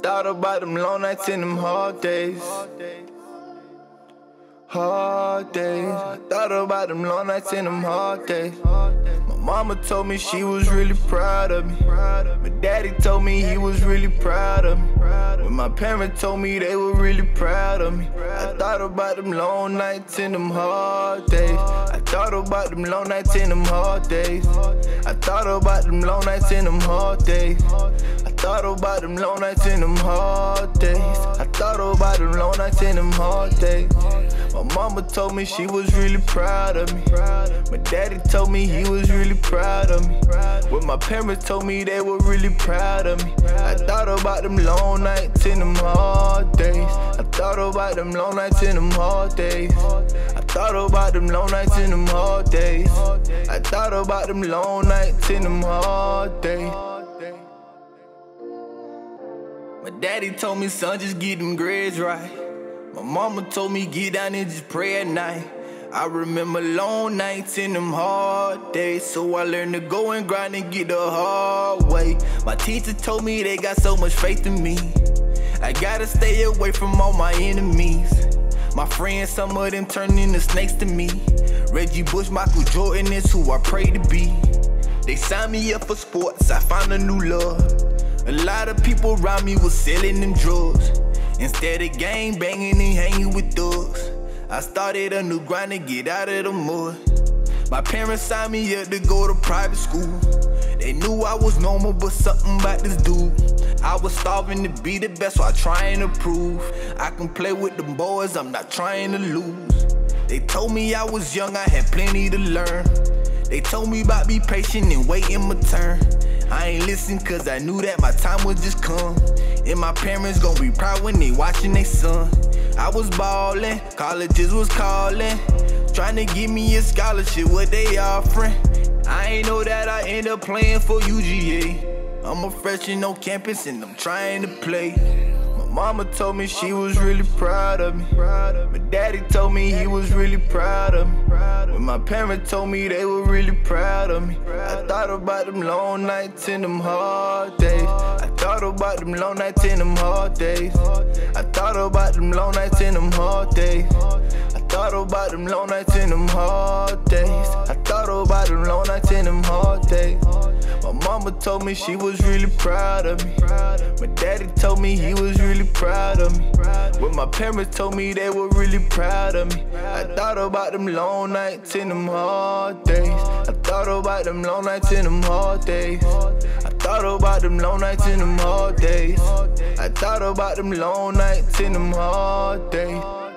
thought about them long nights and them hard days. Hard days. I thought about them long nights and them hard days. My mama told me she was really proud of me. My daddy told me he was really proud of me. When my parents told me they were really proud of me. I thought about them long nights and them hard days. I thought about them long nights and them hard days. I thought about them long nights and them hard days. I thought about them long nights and them hard days. I thought about them long nights and them hard days. My mama told me she was really proud of me. My daddy told me he was really proud of me. When my parents told me they were really proud of me. I thought about them long nights and them hard days. I thought about them long nights and them hard days. I thought about them long nights and them hard days. I thought about them long nights and them hard days. My daddy told me, son, just get them grades right. My mama told me get down and just pray at night. I remember long nights and them hard days, so I learned to go and grind and get the hard way. My teacher told me they got so much faith in me. I gotta stay away from all my enemies. My friends, some of them turned into snakes to me. Reggie Bush, Michael Jordan is who I pray to be. They signed me up for sports, I found a new love. A lot of people around me was selling them drugs. Instead of gang banging and hanging with thugs, I started a new grind to get out of the mud. My parents signed me up to go to private school. They knew I was normal, but something about this dude. I was starving to be the best while trying to prove I can play with them boys, I'm not trying to lose. They told me I was young, I had plenty to learn. They told me about be patient and waiting my turn. I ain't listen cause I knew that my time would just come. And my parents gon' be proud when they watching they son. I was ballin', colleges was callin', trying to give me a scholarship, what they offering. I ain't know that I end up playing for UGA. I'm a freshman on campus and I'm trying to play. My mama told me she was really proud of me. My daddy told me he was really proud of me. When my parents told me they were really proud of me. I thought about them long nights and them hard days. I thought about them long nights and them hard days. I thought about them long nights and them hard days. I thought about them long nights and them hard days. I thought about them long nights and them hard days. My mama told me she was really proud of me. My daddy told me he was really proud of me. When my parents told me they were really proud of me. I thought about them long nights and them hard days. I thought about them long nights and them hard days. I thought about them long nights and them hard days. I thought about them long nights and them hard days.